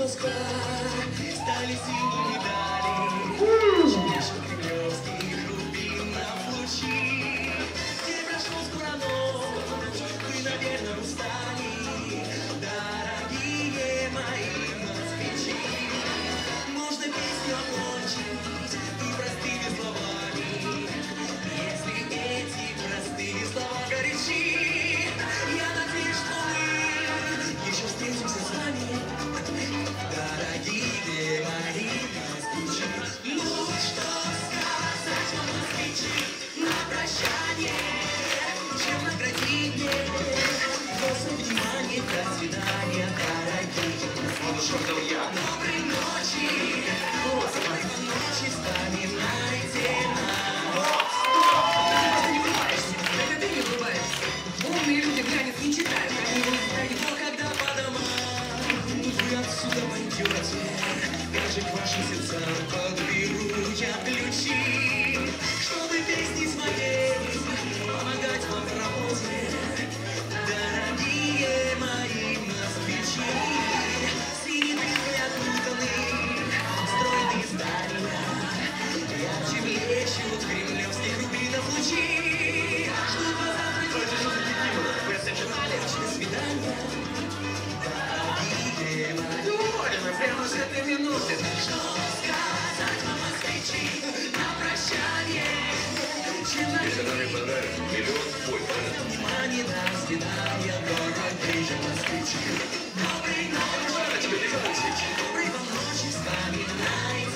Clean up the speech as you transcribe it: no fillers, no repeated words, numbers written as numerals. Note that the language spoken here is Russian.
Москва стали символом медали. Чаще кремлевских рубинов лучи. Где прошел скоро ночь, вы, наверное, устали. Дорогие мои москвичи, можно песню окончить и простыми словами. Если эти простые слова горячи, я надеюсь, что мы еще встретимся с вами. Дорогие мои москвичи, ну что сказать вам, москвичи, на прощание, чем наградить мне просто внимание, до свидания, дорогие. Доброй ночи, доброй ночи, вспоминайте нас. Не врубаешься, это ты не врубаешься. Умные люди глянец не читают. Но когда по домам вы отсюда пойдете, как же к вашим сердцам подберу я ключи, чтобы песни своей помогать вам в работе. Дорогие мои москвичи, среди окутанных стройные здания ярче блещут кремлевских рубинов лучи. Ждут вас завтра. До свидания. Дорогие мои. Довольно, прямо с этой минуты. Что сказать вам, москвичи, на прощание? Чем Если нам не понравится, миллион спой, правильно? внимание, до свидания, дорогие москвичи. Доброй ночи, доброй вам ночи, вспоминайте.